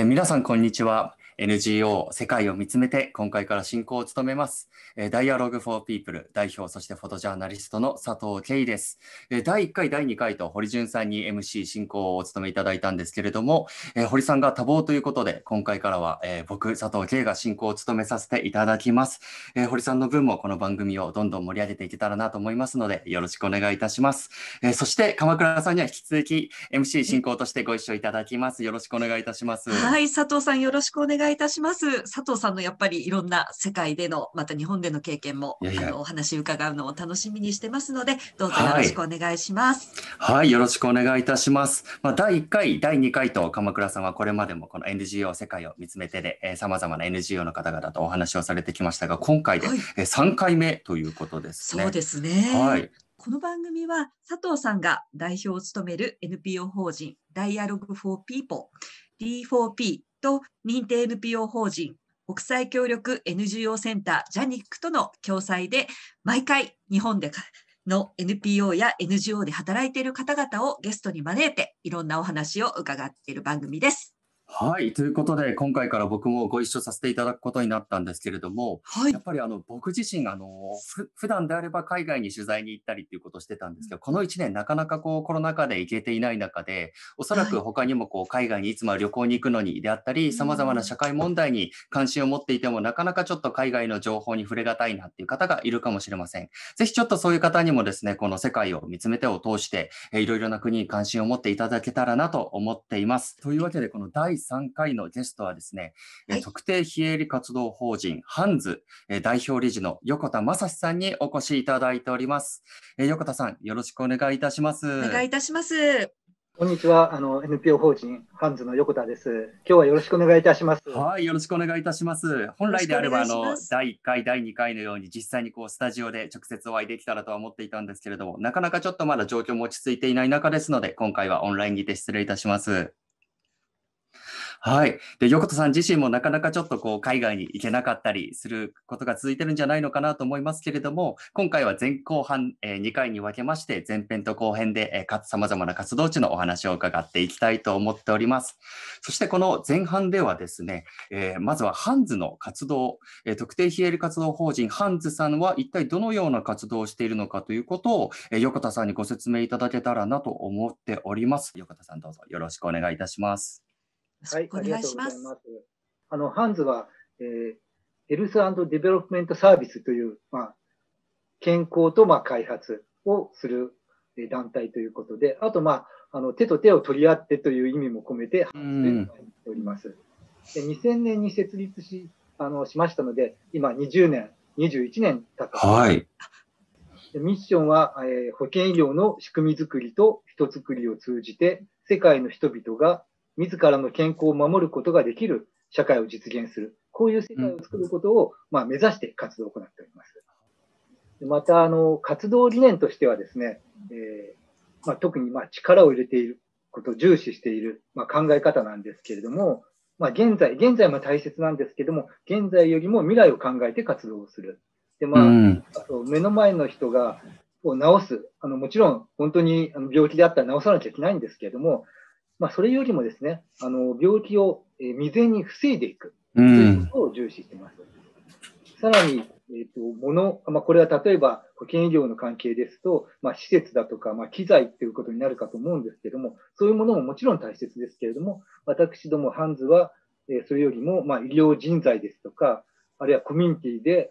皆さん、こんにちは。NGO 世界を見つめて今回から進行を務めます。Dialogue for People 代表、そしてフォトジャーナリストの佐藤圭です。第1回、第2回と堀潤さんに MC 進行をお務めいただいたんですけれども、堀さんが多忙ということで、今回からは、僕、佐藤圭が進行を務めさせていただきます。堀さんの分もこの番組をどんどん盛り上げていけたらなと思いますので、よろしくお願いいたします。そして鎌倉さんには引き続き MC 進行としてご一緒いただきます。よろしくお願いいたします。 はい、佐藤さんよろしくお願いいたします。佐藤さんのやっぱりいろんな世界での、また日本での経験も、 いやいや、 お話伺うのを楽しみにしてますので、どうぞよろしくはい。 お願いします。 はい、よろしくお願いいたします。第1回、第2回と鎌倉さんはこれまでもこの NGO 世界を見つめてで、様々な NGO の方々とお話をされてきましたが、今回ではい、 3回目ということですね。 そうですね。 はい。 この番組は佐藤さんが代表を務める NPO 法人 Dialogue for People D4P と認定 NPO 法人国際協力 NGO センタージャニックとの共催で毎回日本での NPO や NGO で働いている方々をゲストに招いていろんなお話を伺っている番組です。 はい。ということで、今回から僕もご一緒させていただくことになったんですけれども、 はい。 やっぱり僕自身、普段であれば海外に取材に行ったりっていうことをしてたんですけど、この1年なかなかこうコロナ禍で行けていない中で、おそらはい。 く他にもこう海外にいつもは旅行に行くのにであったり、様々な社会問題に関心を持っていても、なかなかちょっと海外の情報に触れがたいなっていう方がいるかもしれません。ぜひちょっとそういう方にもですね、この世界を見つめてを通して、いろいろな国に関心を持っていただけたらなと思っています。というわけで、この第3回のゲストはですね、 はい。 特定非営利活動法人ハンズ代表理事の横田正史さんにお越しいただいております。横田さん、よろしくお願いいたしまお願いす。 いたします。 こんにちは。NPO 法人ハンズの横田です。今日はよろしくお願いいたします。 はい、よろしくお願いいたします。本よろ来であれば、 しくお願いします。 第1回、第2回のように実際にこうスタジオで直接お会いできたらとは思っていたんですけれども、なかなかちょっとまだ状況も落ち着いていない中ですので、今回はオンラインにて失礼いたします。はい。で、横田さん自身もなかなかちょっとこう海外に行けなかったりすることが続いてるんじゃないのかなと思いますけれども、今回は前後半、2回に分けまして、前編と後編で、様々な活動地のお話を伺っていきたいと思っております。そしてこの前半ではですね、まずはハンズの活動、特定非営利活動法人ハンズさんは一体どのような活動をしているのかということを、横田さんにご説明いただけたらなと思っております。横田さんどうぞよろしくお願いいたします。 はい、 お願いありがとうします。 ございます。ハンズは、ヘルスデベロップメントサービスという、健康と開発をする団体ということで、あと、手と手を取り合ってという意味も込めて、ハンズという名前にしております。で2000年に設立しましたので、今20年、21年経ったところです。 はい。 でミッションは、保険医療の仕組みづくりと人づくりを通じて、世界の人々が自らの健康を守ることができる社会を実現する。こういう世界を作ることを、目指して活動を行っております。また、活動理念としてはですね、特に力を入れていることを重視している、考え方なんですけれども、現在も大切なんですけれども、現在よりも未来を考えて活動をする。で、目の前の人がを治す。もちろん、本当に病気であったら治さなきゃいけないんですけれども、それよりもですね、病気を未然に防いでいくということを重視しています。さらに、これは例えば保険医療の関係ですと、施設だとか、機材ということになるかと思うんですけれども、そういうものももちろん大切ですけれども、私どもハンズは、それよりも、医療人材ですとか、あるいはコミュニティで、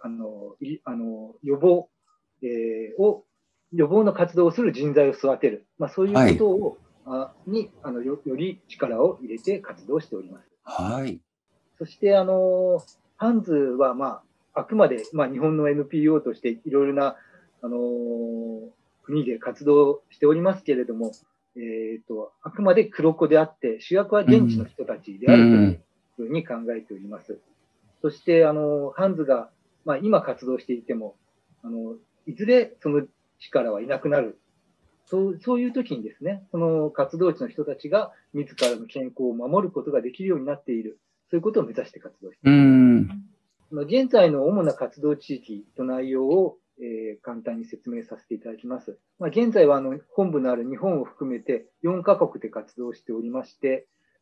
予防の活動をする人材を育てる、そういうことを、より力を入れて活動しております。 はい。 そして、ハンズは、あくまで、日本の NPO としていろいろな、国で活動しておりますけれども、あくまで黒子であって、主役は現地の人たちであるというふうに考えております。そして、ハンズが、今活動していても、いずれその力はいなくなる。そういう時にですね、その活動地の人たちが自らの健康を守ることができるようになっている。そういうことを目指して活動しています。現在の主な活動地域と内容を、簡単に説明させていただきます。現在は本部のある日本を含めて4カ国で活動しておりまして、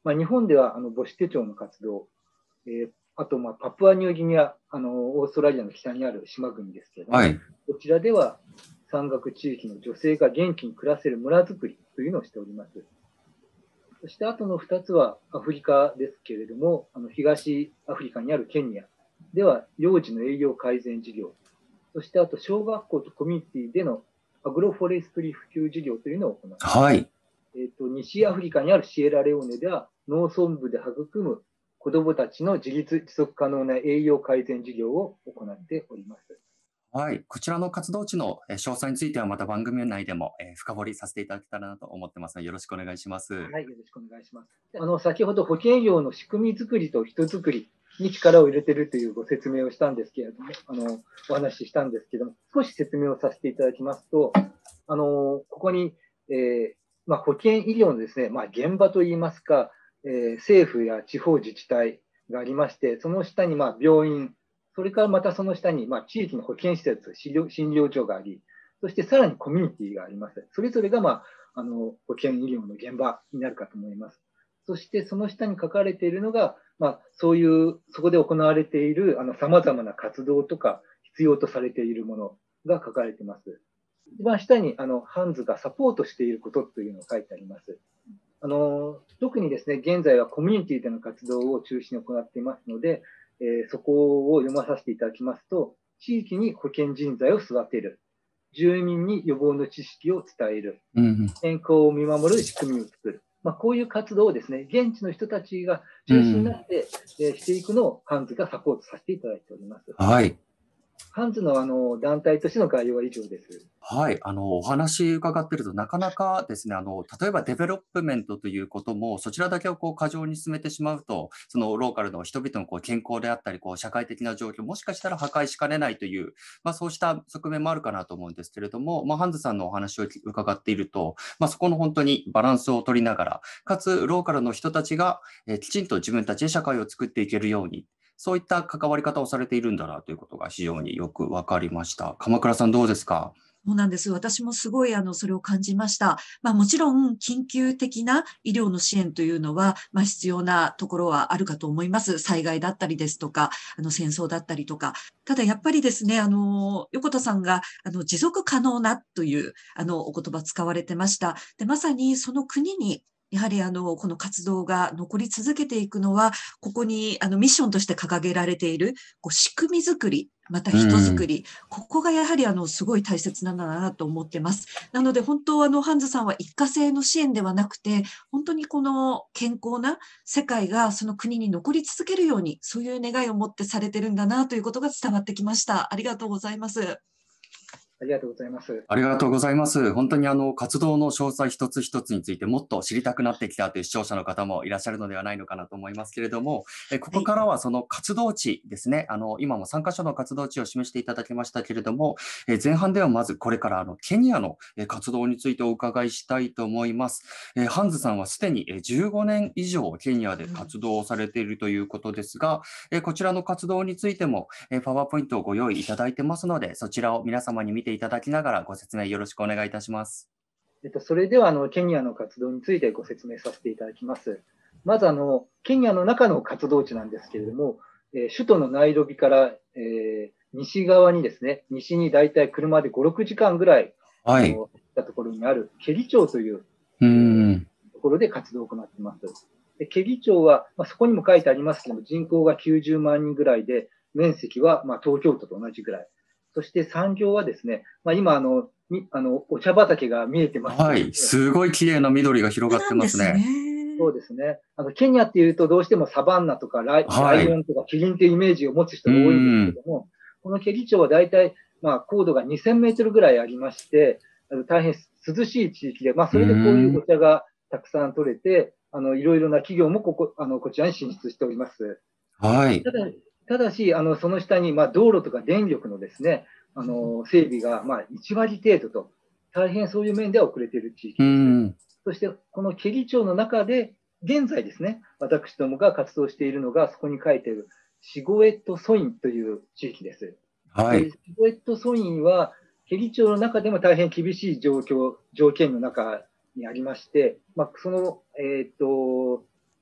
日本では母子手帳の活動、あとパプアニューギニア、オーストラリアの北にある島国ですけれども、 はい。 こちらでは山岳地域の女性が元気に暮らせる村づくりというのをしております。そしてあとの2つはアフリカですけれども、東アフリカにあるケニアでは幼児の栄養改善事業、そしてあと小学校とコミュニティでのアグロフォレストリー普及事業というのを行っています。 はい。 西アフリカにあるシエラレオネでは農村部で育む子どもたちの自立持続可能な栄養改善事業を行っております。 はい。こちらの活動地の詳細についてはまた番組内でも深掘りさせていただけたらなと思ってますので、よろしくお願いします。 はい、よろしくお願いします。先ほど保険業の仕組み作りと人作りに力を入れているというご説明をしたんですけれども、お話ししたんですけれども、少し説明をさせていただきますと、ここに、保険医療のですね、現場といいますか、政府や地方自治体がありまして、その下に病院、それからまたその下に地域の保健施設、診療所があり、そしてさらにコミュニティがあります。それぞれが、保健医療の現場になるかと思います。そしてその下に書かれているのが、そこで行われている様々な活動とか必要とされているものが書かれています。一番下にハンズがサポートしていることというのが書いてあります。特にですね、現在はコミュニティでの活動を中心に行っていますので、そこを読まさせていただきますと、地域に保健人材を育てる、住民に予防の知識を伝える、健康を見守る仕組みを作る、こういう活動をですね、現地の人たちが中心になって、していくのをハンズがサポートさせていただいております。 はい。 ハンズの団体としての概要は以上です。 はい。お話伺ってると、なかなかですね、例えばデベロップメントということも、そちらだけを過剰に進めてしまうと、そのローカルの人々の健康であったり、社会的な状況、もしかしたら破壊しかねないという、そうした側面もあるかなと思うんですけれども、ハンズさんのお話を伺っていると、そこの本当にバランスを取りながら、かつローカルの人たちが、きちんと自分たちで社会を作っていけるように、そういった関わり方をされているんだなということが非常によくわかりました。鎌倉さんどうですか？ そうなんです。私もすごい、それを感じました。もちろん、緊急的な医療の支援というのは、必要なところはあるかと思います。災害だったりですとか、戦争だったりとか。ただ、やっぱりですね、横田さんが、持続可能なという、お言葉使われてました。で、まさにその国に、やはりこの活動が残り続けていくのは、ここにミッションとして掲げられている仕組み作り、また人作り、ここがやはりすごい大切なんだなと思ってます。なので本当ハンズさんは一過性の支援ではなくて、本当にこの健康な世界がその国に残り続けるように、そういう願いを持ってされてるんだなということが伝わってきました。ありがとうございます。 ありがとうございます。 ありがとうございます。本当に活動の詳細一つ一つについてもっと知りたくなってきたという視聴者の方もいらっしゃるのではないのかなと思いますけれども、ここからはその活動地ですね。今も3カ所の活動地を示していただきましたけれども、前半ではまずこれからケニアの活動についてお伺いしたいと思います。ハンズさんはすでに15年以上ケニアで活動をされているということですが、こちらの活動についてもパワーポイントをご用意いただいてますので、そちらを皆様に見ていただきながらご説明よろしくお願いいたします。 それではケニアの活動についてご説明させていただきます。まずケニアの中の活動地なんですけれども、首都のナイロビから、西側にですね、西にだいたい車で5、6時間ぐらい行ったところにあるケリ町というところで活動を行っています。でケリ町は、そこにも書いてありますけども、人口が90万人ぐらいで、面積は東京都と同じぐらい。そして産業はですね、今お茶畑が見えてます。 はい、すごい綺麗な緑が広がってますね。 そうですね。ケニアっていうとどうしてもサバンナとかライオンとかキリンというイメージを持つ人が多いんですけども、このケリ町はだいたい高度が2000メートルぐらいありまして、大変涼しい地域で、それでこういうお茶がたくさん取れて、いろいろな企業もこちらに進出しております。 はい。 ただし、その下に道路とか電力のですね、整備が1割程度と、大変そういう面では遅れている地域です。そして、このケリ町の中で、現在ですね、私どもが活動しているのが、そこに書いているシゴエットソインという地域です。 はい。 シゴエットソインは、ケリ町の中でも大変厳しい条件の中にありまして、その、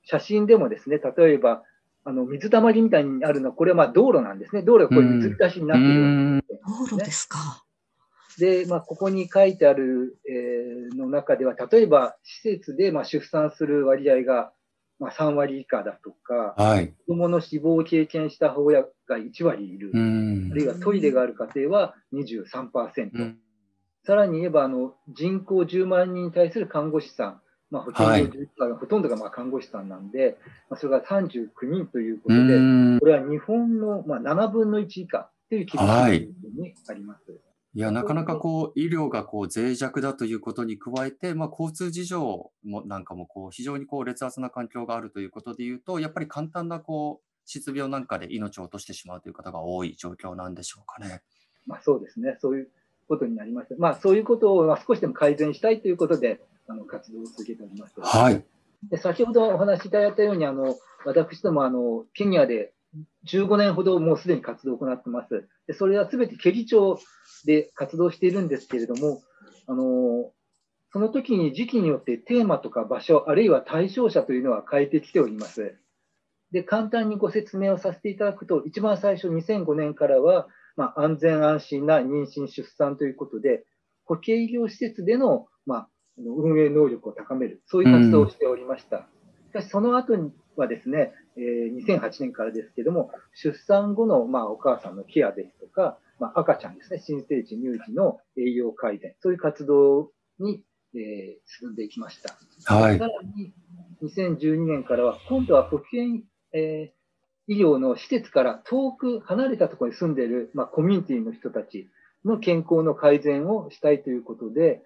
写真でもですね、例えば、水たまりみたいにあるのは、これは道路なんですね。道路がこういう水浸しになっているような、ね。 道路ですか。 で、ここに書いてある、の中では、例えば施設で出産する割合が3割以下だとか、 はい、 子供の死亡を経験した母親が1割いる、あるいはトイレがある家庭は 23%、さらに言えば人口10万人に対する看護師さん、保健医療従事者のほとんどが看護師さんなんで、それが39人ということで、これは日本の7分の1以下という厳しい状況にあります。 いや、なかなか医療が脆弱だということに加えて、交通事情もなんかも非常に劣悪な環境があるということでいうと、やっぱり簡単な疾病なんかで命を落としてしまうという方が多い状況なんでしょうかね。 そうですね。そういうことになります。そういうことを少しでも改善したいということで、活動を続けております。 はい。 で、先ほどお話しいただいたように、私どもケニアで15年ほどもうすでに活動を行っています。で、それはすべてケリ町で活動しているんですけれども、その時に時期によってテーマとか場所、あるいは対象者というのは変えてきております。で、簡単にご説明をさせていただくと、一番最初2005年からは、安全安心な妊娠出産ということで、保健医療施設での、運営能力を高める、そういう活動をしておりました。しかし、その後にはですね、2008年からですけども、出産後の、お母さんのケアですとか、赤ちゃんですね、新生児、乳児の栄養改善、そういう活動に、進んでいきました。 はい。 さらに、2012年からは、今度は保健、医療の施設から遠く離れたところに住んでいる、コミュニティの人たちの健康の改善をしたいということで、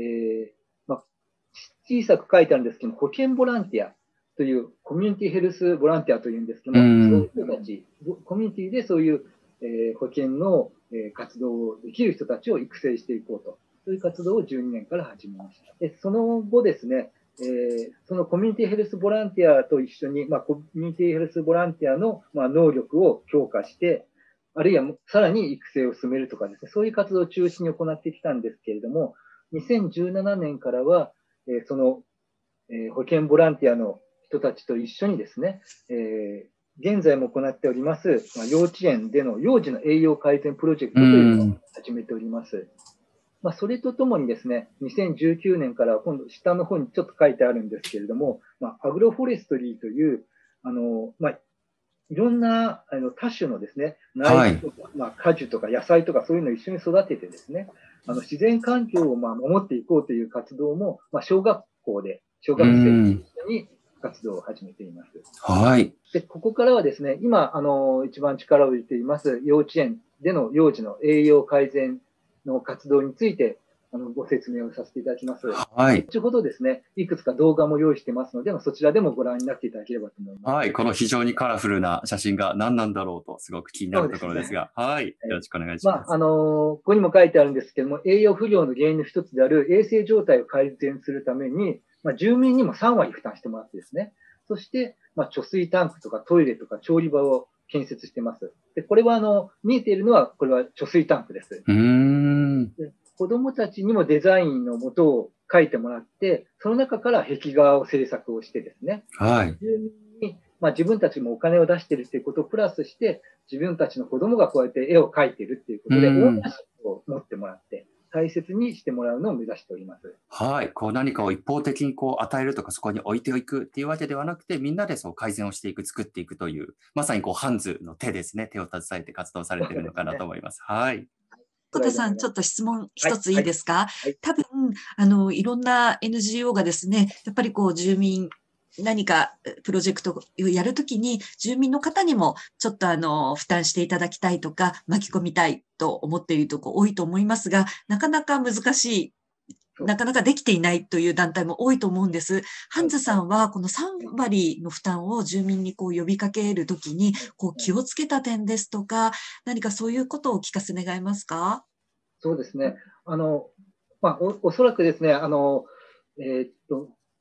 小さく書いてあるんですけども、保健ボランティアというコミュニティヘルスボランティアというんですけども、そういう人たち、コミュニティでそういう、保健の、活動をできる人たちを育成していこうと、そういう活動を12年から始めました。で、その後ですね、そのコミュニティヘルスボランティアと一緒に、コミュニティヘルスボランティアの、能力を強化して、あるいはさらに育成を進めるとかですね、そういう活動を中心に行ってきたんですけれども、2017年からは、その、保健ボランティアの人たちと一緒にですね、現在も行っております、幼稚園での幼児の栄養改善プロジェクトというのを始めております。それとともにですね、2019年から今度下の方にちょっと書いてあるんですけれども、アグロフォレストリーという、いろんな多種のですね、苗木とか、果樹とか野菜とかそういうのを一緒に育ててですね、自然環境を守っていこうという活動も、小学校で、小学生と一緒に活動を始めています。 はい。 で、ここからはですね、今、一番力を入れています、幼稚園での幼児の栄養改善の活動について、ご説明をさせていただきます。 はい。 後ほどですね、いくつか動画も用意してますので、そちらでもご覧になっていただければと思います。 はい。この非常にカラフルな写真が何なんだろうと、すごく気になるところですが、はい。よろしくお願いします。 ここにも書いてあるんですけども、栄養不良の原因の一つである衛生状態を改善するために、住民にも3割負担してもらってですね、そして、貯水タンクとかトイレとか調理場を建設してます。で、これは見えているのは、これは貯水タンクです。で、子供たちにもデザインのもとを書いてもらって、その中から壁画を制作をしてですね、 はい。 住民に自分たちもお金を出しているということをプラスして、自分たちの子供がこうやって絵を描いているということで、オーナーシップを持ってもらって、大切にしてもらうのを目指しております。 はい。何かを一方的に与えるとか、そこに置いていくっていうわけではなくて、みんなで改善をしていく、作っていくという、まさにハンズの手ですね。手を携えて活動されているのかなと思います。はい。 小田さん、ちょっと質問一ついいですか？多分、いろんな NGO がですね、やっぱり住民、何かプロジェクトをやるときに、住民の方にもちょっと負担していただきたいとか、巻き込みたいと思っているところ多いと思いますが、なかなか難しい、なかなかできていないという団体も多いと思うんです。ハンズさんは、この3割の負担を住民に呼びかけるときに、気をつけた点ですとか、何かそういうことをお聞かせ願えますか？ そうですね。おそらくですね、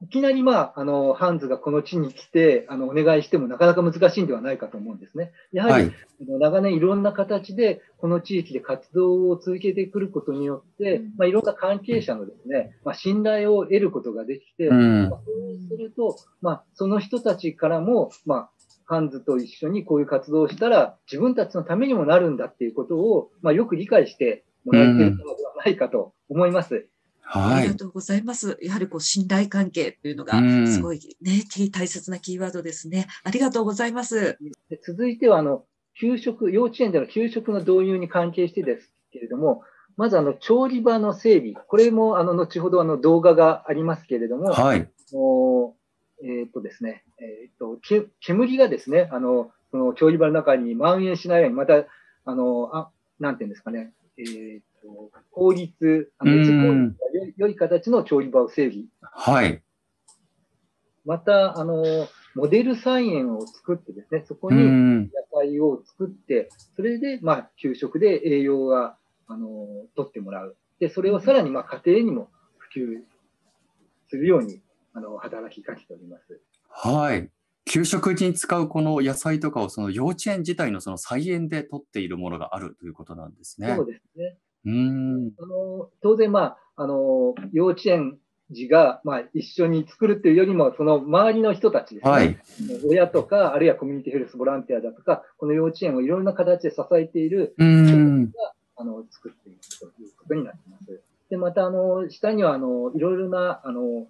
いきなり、ハンズがこの地に来て、お願いしてもなかなか難しいんではないかと思うんですね。やはり、 はい。 長年いろんな形で、この地域で活動を続けてくることによって、いろんな関係者のですね、信頼を得ることができて、 うん。 そうすると、その人たちからも、ハンズと一緒にこういう活動をしたら、自分たちのためにもなるんだっていうことを、よく理解してもらえているのではないかと思います。 あはい。 りがとうございます。やはり信頼関係というのうがすん。 ごいね、大切なキーワードですね。ありがとうございます。 で続いては幼稚園での給食の導入に関係してですけれども、まず調理場の整備、これも後ほど動画がありますけれども、 はい。 ですね、煙がですね、その調理場の中に蔓延しないように、また、なんていうんですかね、効率、熱効率が良い形の調理場を整備。 はい。 また、モデル菜園を作ってですね、そこに野菜を作って、それで、給食で栄養が、取ってもらう。で、それをさらに、家庭にも普及するように、働きかけております。 はい。給食に使うこの野菜とかをその幼稚園自体のその菜園で取っているものがあるということなんですね。 そうですね。 うん当然、幼稚園児が、一緒に作るっていうよりも、その周りの人たちですね、 はい。 親とか、あるいはコミュニティヘルスボランティアだとか、この幼稚園をいろんな形で支えている人たちが、作っているということになっています。で、また、下には、いろいろな、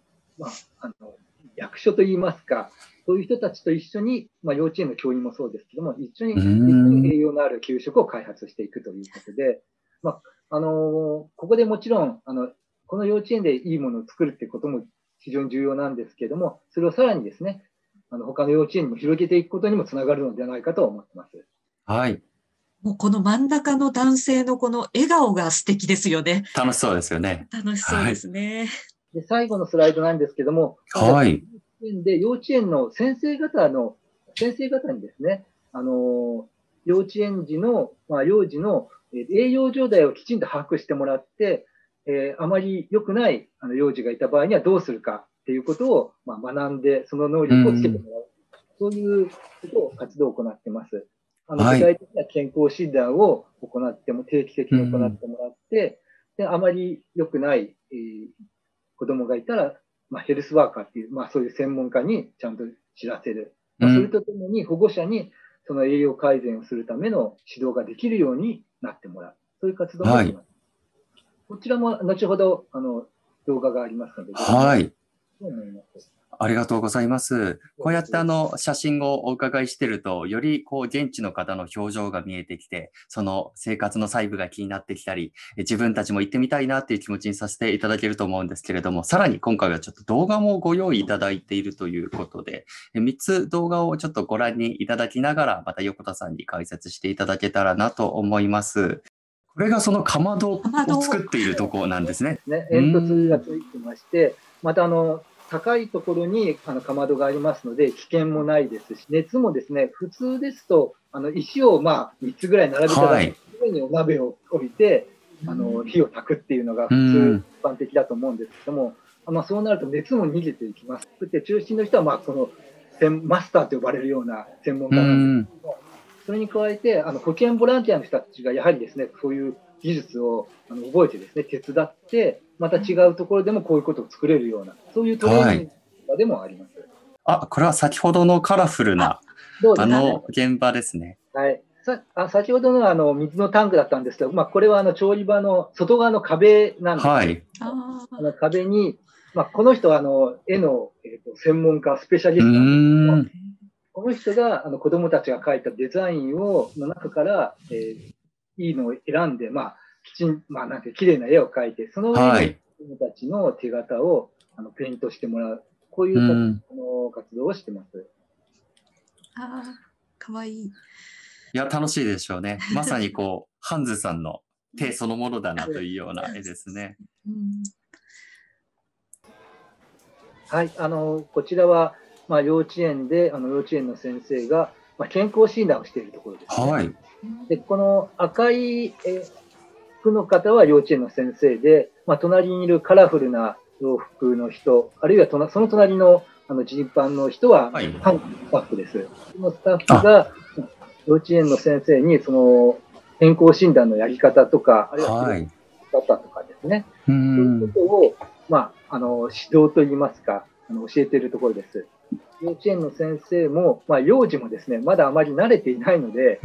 役所といいますか、そういう人たちと一緒に、幼稚園の教員もそうですけども、一緒に栄養のある給食を開発していくということで、ここでもちろん、この幼稚園でいいものを作るっていうことも非常に重要なんですけれども、それをさらにですね、他の幼稚園にも広げていくことにもつながるのではないかと思っています。 はい。 もうこの真ん中の男性のこの笑顔が素敵ですよね。 楽しそうですよね。 楽しそうですね。 で、最後のスライドなんですけども、 はい。 幼稚園の先生方にですね、幼稚園児の、幼児の栄養状態をきちんと把握してもらって、あまり良くない幼児がいた場合にはどうするかっていうことを、学んで、その能力をつけてもらう。そういうことを活動を行っています。具体的な健康診断を行っても、定期的に行ってもらって、で、あまり良くない、子供がいたら、ヘルスワーカーっていう、そういう専門家にちゃんと知らせる。それとともに保護者にその栄養改善をするための指導ができるようになってもらう。そういう活動も行います。こちらも後ほど動画がありますので、 はい。 と思います。 ありがとうございます。こうやって写真をお伺いしていると、より現地の方の表情が見えてきて、その生活の細部が気になってきたり、自分たちも行ってみたいなっていう気持ちにさせていただけると思うんですけれども、さらに今回はちょっと動画もご用意いただいているということで、3つ動画をちょっとご覧にいただきながら、また横田さんに解説していただけたらなと思います。これがそのかまどを作っているところなんですね。 煙突がついてまして、また高いところにかまどがありますので、危険もないですし、熱もですね、普通ですと、石を3つぐらい並べたら、上にお鍋を置いて、火を焚くっていうのが普通、一般的だと思うんですけども、そうなると熱も逃げていきます。そして中心の人は、このマスターと呼ばれるような専門家なんですけども、それに加えて、保健ボランティアの人たちがやはりですね、そういう技術を覚えてですね、手伝って、また違うところでもこういうことを作れるような、そういうトレーニングでもあります。 これは先ほどのカラフルな、現場ですね。 はい。先ほどの水のタンクだったんですけど、これは調理場の外側の壁なんです。 はい。 壁に、この人は絵の、専門家、スペシャリストなんですけど、この人が子供たちが描いたデザインの中から、いいのを選んで、きちん、なんて綺麗な絵を描いて、その上に子供たちの手形をペイントしてもらう。こういう活動をしてます。 かわいい。 いや、楽しいでしょうね。まさにハンズさんの手そのものだなというような絵ですね。 はい、こちらは、幼稚園で、幼稚園の先生が、健康診断をしているところですね。 はい。 で、この赤い服の方は幼稚園の先生で、隣にいるカラフルな洋服の人、あるいはその隣のジーパンの人は、 はい。 スタッフです。そのスタッフが、幼稚園の先生に、健康診断のやり方とか、あるいははい。 方とかですね。 うそういうこん。 とを、指導といいますか、教えているところです。幼稚園の先生も、幼児もですね、まだあまり慣れていないので、 うん。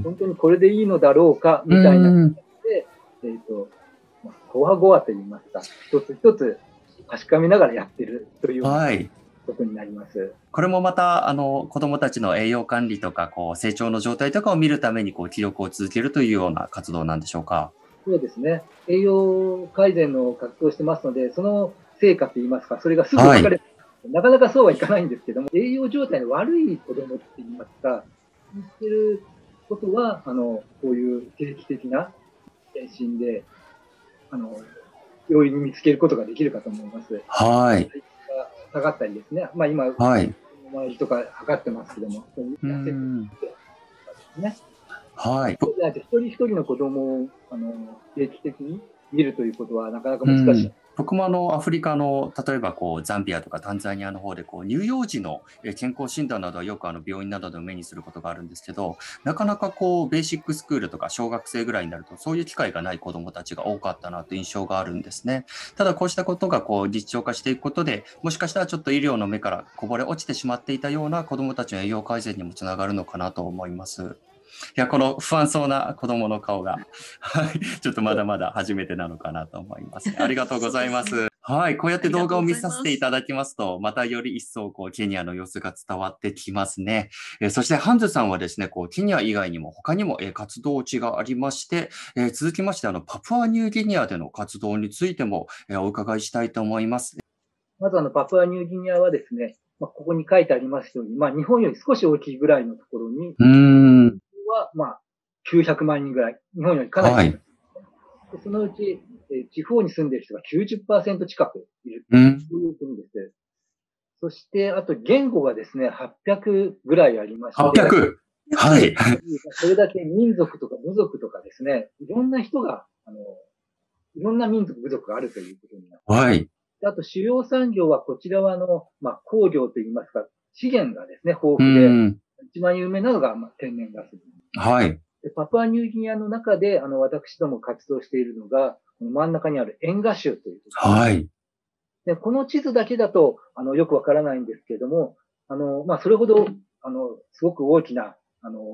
本当にこれでいいのだろうか、みたいな感じで、ごわごわといいますか、一つ一つ確かめながらやってるというようなはい。 ことになります。 これもまた、子供たちの栄養管理とか、成長の状態とかを見るために、記録を続けるというような活動なんでしょうか。 そうですね。栄養改善の活動をしてますので、その成果といいますか、それがすぐ分かれて、なかなかそうはいかないんですけども、栄養状態の悪い子供って言いますか、言ってることは、こういう定期的な検診で、容易に見つけることができるかと思います。 はい。 下がったりですね。今、 はい。 周りとか測ってますけども、痩せてですね。 はい。 一人一人の子供を定期的に見るということはなかなか難しい。 僕もアフリカの、例えばザンビアとかタンザニアの方で乳幼児の健康診断などはよく病院などで目にすることがあるんですけど、なかなかベーシックスクールとか小学生ぐらいになるとそういう機会がない子どもたちが多かったなという印象があるんですね。ただこうしたことが実証化していくことで、もしかしたらちょっと医療の目からこぼれ落ちてしまっていたような子どもたちの栄養改善にもつながるのかなと思います。いや、この不安そうな子供の顔が、はい、ちょっとまだまだ初めてなのかなと思いますね。ありがとうございます。はい、こうやって動画を見させていただきますと、またより一層ケニアの様子が伝わってきますね。そしてハンズさんはですね、ケニア以外にも他にも活動地がありまして、続きましてパプアニューギニアでの活動についてもお伺いしたいと思います。 まずパプアニューギニアはですね、ここに書いてありますように、日本より少し大きいぐらいのところに、は900万人ぐらい、日本よりかなり、はい、そのうち、地方に住んでいる人が 90% 近くいるという国です。そして、あと言語がですね、800ぐらいありまして、 800? はい。 それだけ民族とか部族とかですね、いろんな人が、いろんな民族、部族があるということになります。はい。あと、主要産業はこちらは工業といいますか、資源がですね、豊富で、一番有名なのが天然ガス。はい。パプアニューギニアの中で、私ども活動しているのが、真ん中にあるエンガ州という。はい。で、この地図だけだと、よくわからないんですけれども、それほど、すごく大きな、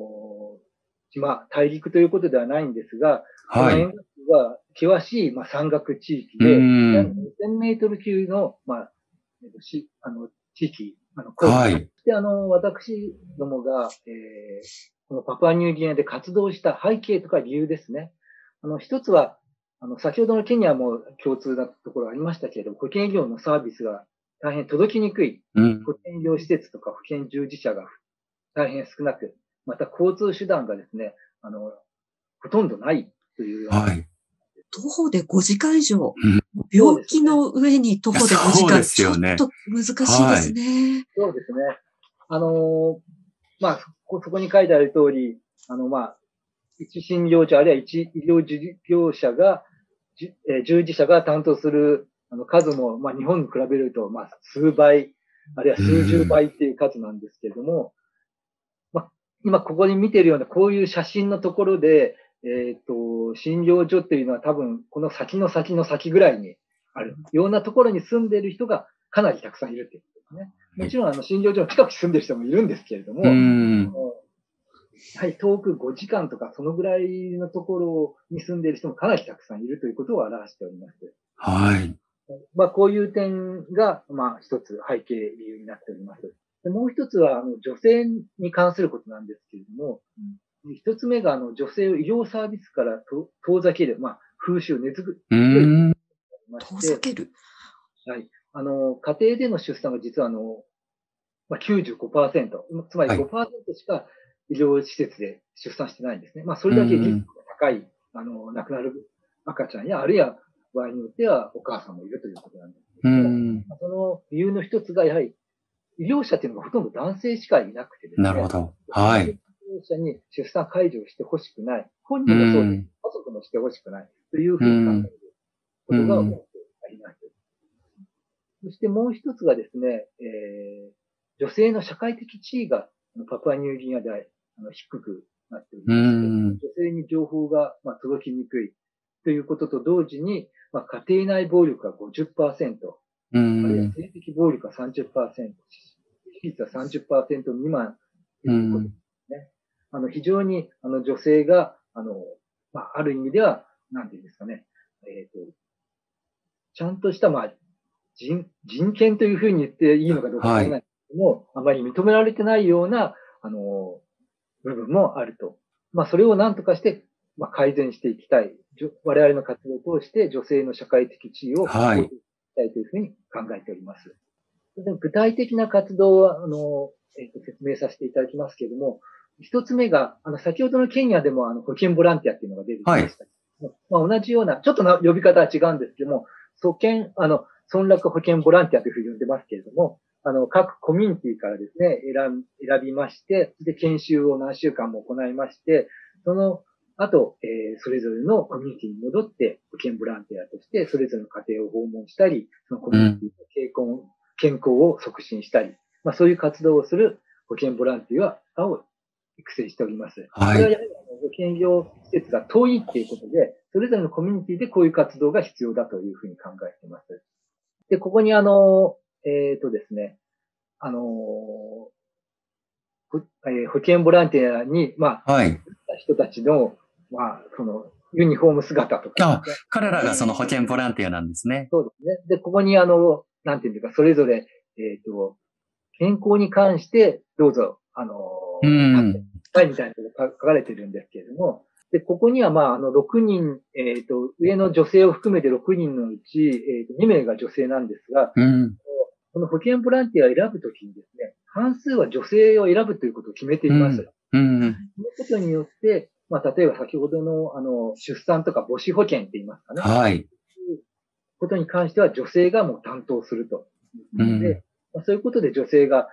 大陸ということではないんですが、はい。このエンガ州は険しい、山岳地域で、2000メートル級の、地域、はい。そして、私どもが、このパプアニューギニアで活動した背景とか理由ですね。一つは、先ほどのケニアも共通なところありましたけれども、保険医療のサービスが大変届きにくい、保険医療施設とか保険従事者が大変少なく、また交通手段がですね、ほとんどないというような。はい。 徒歩で5時間以上、病気の上に徒歩で5時間、ちょっと難しいですね。 そうですね。そこに書いてある通り、一診療所あるいは一医療従事者が担当する数も、日本に比べると、数倍、あるいは数十倍っていう数なんですけれども、今ここに見ているようなこういう写真のところで、診療所っていうのは多分この先の先の先ぐらいにあるようなところに住んでいる人がかなりたくさんいるっていうことですね。もちろん診療所の近くに住んでる人もいるんですけれども、はい、遠く5時間とかそのぐらいのところに住んでいる人もかなりたくさんいるということを表しております。はい。こういう点が、一つ背景理由になっております。でもう一つは、女性に関することなんですけれども、一つ目が、女性を医療サービスから遠ざける、風習、根付く。遠ざける。 はい。家庭での出産が実は95%、つまり 5% しか医療施設で出産してないんですね。それだけリスクが高い、亡くなる赤ちゃんや、あるいは場合によってはお母さんもいるということなんですけれども、その理由の一つが、やはり医療者っていうのがほとんど男性しかいなくてですね。 なるほど。はい。 医療者に出産介助をしてほしくない。本人もそうです。家族もしてほしくない。というふうに考えることが多くあります。 そしてもう一つがですね、女性の社会的地位がパプアニューギニアで低くなっておりまして、女性に情報が届きにくいということと同時に、家庭内暴力が 50%、あるいは性的暴力が 30%、致死率は 30% 未満ということですね。非常に女性が、ある意味では、なんていうんですかね、ちゃんとした、人権というふうに言っていいのかどうかわからないけども、あまり認められてないような、部分もあると。それを何とかして、改善していきたい。我々の活動を通して女性の社会的地位を向上していきたいというふうに考えております。具体的な活動は、説明させていただきますけれども、一つ目が、先ほどのケニアでも保健ボランティアっていうのが出てきました。同じような、ちょっと呼び方は違うんですけども、村落保健ボランティアというふうに呼んでますけれども、各コミュニティからですね、選びまして、で、研修を何週間も行いまして、その後、それぞれのコミュニティに戻って、保健ボランティアとして、それぞれの家庭を訪問したり、そのコミュニティの健康を促進したり、そういう活動をする保健ボランティアを育成しております。これはやはり保健医療施設が遠いっていうことで、それぞれのコミュニティでこういう活動が必要だというふうに考えています。で、ここにですね、保健ボランティアに、人たちの、その、ユニフォーム姿とか、 ね。彼らがその保健ボランティアなんですね。 そうですね。で、ここになんていうか、それぞれ、健康に関してどうぞ、はい、みたいなことが書かれてるんですけれども、で、ここには、6人、上の女性を含めて6人のうち、2名が女性なんですが、この保健ボランティアを選ぶときにですね、半数は女性を選ぶということを決めています。そのことによって、例えば先ほどの、出産とか母子保険って言いますかね。 はい。 そういうことに関しては女性がもう担当すると。で、そういうことで女性が、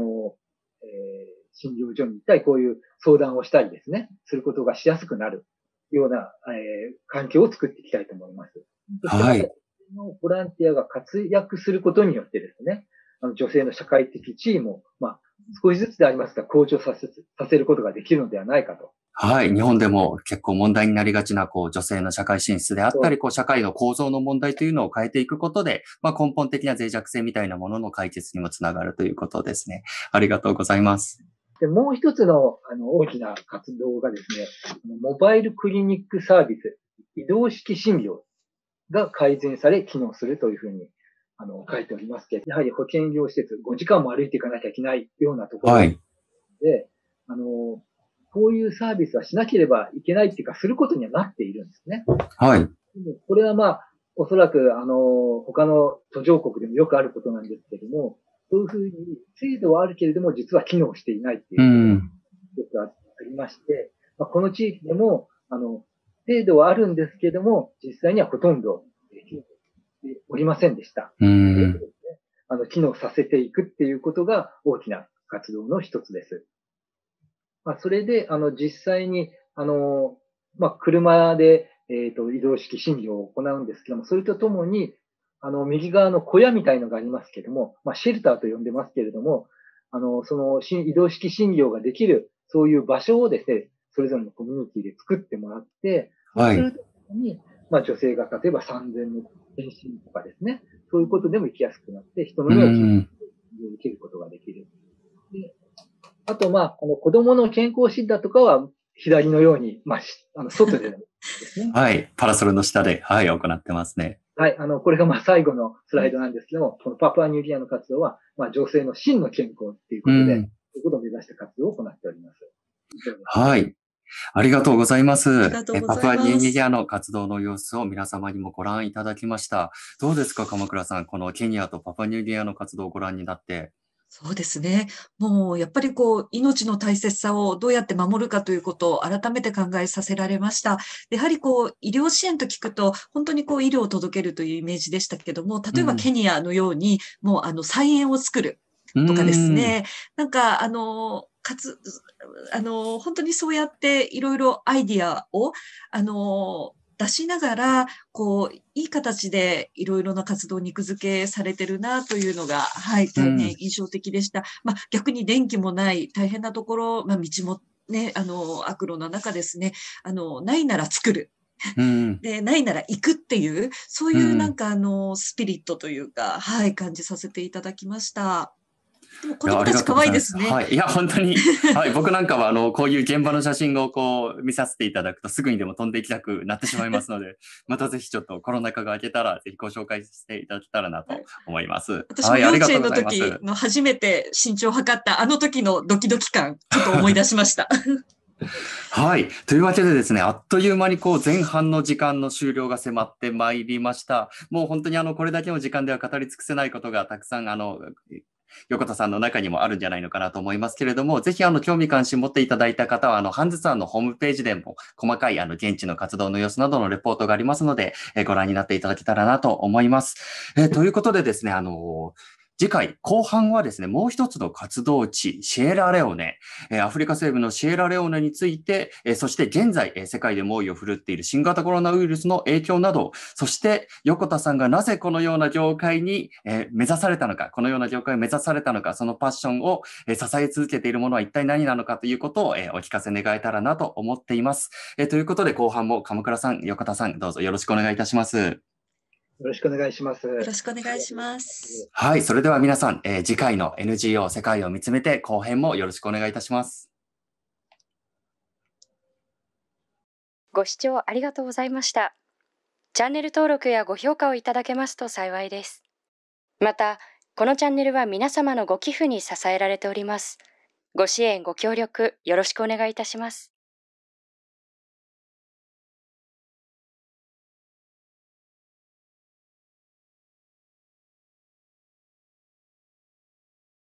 診療所に行ったり、こういう相談をしたりですね、することがしやすくなるような、環境を作っていきたいと思います。 はい。 ボランティアが活躍することによってですね、女性の社会的地位も、少しずつでありますが、向上させることができるのではないかと。 はい。日本でも結構問題になりがちな、女性の社会進出であったり、社会の構造の問題というのを変えていくことで、根本的な脆弱性みたいなものの解決にもつながるということですね。ありがとうございます。 で、もう一つの、大きな活動がですね、モバイルクリニックサービス、移動式診療が改善され機能するというふうに、書いておりますけど、やはり保健医療施設、5時間も歩いていかなきゃいけないようなところで、こういうサービスはしなければいけないっていうか、することにはなっているんですね。 はい。 これはおそらく、他の途上国でもよくあることなんですけども、そういうふうに制度はあるけれども、実は機能していないっていうことがありまして、この地域でも、制度はあるんですけども、実際にはほとんど機能しておりませんでした。機能させていくっていうことが大きな活動の一つです。それで、実際に、車で、移動式診療を行うんですけども、それとともに、右側の小屋みたいのがありますけども、シェルターと呼んでますけれども、その移動式診療ができる、そういう場所をですね、それぞれのコミュニティで作ってもらって、そうするときに、女性が例えば産前の検診とかですね、そういうことでも行きやすくなって、人の目を受けることができる。で、あと、子供の健康診断とかは、左のように、外でですね。 はい。パラソルの下で、行ってますね。 はい。これが最後のスライドなんですけども、このパプアニューギニアの活動は、女性の真の健康っていうことで、そういうことを目指した活動を行っております。 はい。ありがとうございます。 パプアニューギニアの活動の様子を皆様にもご覧いただきました。どうですか、鎌倉さん。このケニアとパプアニューギニアの活動をご覧になって。 そうですね。もうやっぱり命の大切さをどうやって守るかということを改めて考えさせられました。やはり医療支援と聞くと、本当に医療を届けるというイメージでしたけども、例えばケニアのように、もう菜園を作るとかですね、なんか本当にそうやっていろいろアイディアを、 出しながら、いい形でいろいろな活動を肉付けされてるなというのが、はい、大変印象的でした。逆に電気もない大変なところ、道もね、悪路の中ですね、ないなら作る。で、ないなら行くっていう、そういうスピリットというか、はい、感じさせていただきました。でも子供たち可愛いですね。 はい。いや、本当に。はい。僕なんかは、こういう現場の写真を見させていただくと、すぐにでも飛んでいきたくなってしまいますので、またぜひちょっとコロナ禍が明けたら、ぜひご紹介していただけたらなと思います。 私も幼稚園の時の初めて身長を測ったあの時のドキドキ感、ちょっと思い出しました。 はい。というわけでですね、あっという間に前半の時間の終了が迫ってまいりました。もう本当にこれだけの時間では語り尽くせないことがたくさん横田さんの中にもあるんじゃないのかなと思いますけれども、ぜひ興味関心持っていただいた方は、ハンズさんのホームページでも細かい現地の活動の様子などのレポートがありますので、ご覧になっていただけたらなと思います。ということでですね、次回後半はですね、もう一つの活動地、シエラレオネ、アフリカ西部のシエラレオネについて、そして現在、世界で猛威を振るっている新型コロナウイルスの影響など、そして横田さんがなぜこのような業界に、目指されたのか、このような業界を目指されたのか、そのパッションを、支え続けているものは一体何なのかということを、お聞かせ願えたらなと思っています。ということで後半も鎌倉さん、横田さん、どうぞよろしくお願いいたします。 よろしくお願いします。 よろしくお願いします。 はい。それでは皆さん、次回の NGO 世界を見つめて後編もよろしくお願いいたします。 ご視聴ありがとうございました。チャンネル登録やご評価をいただけますと幸いです。また、このチャンネルは皆様のご寄付に支えられております。ご支援、ご協力よろしくお願いいたします。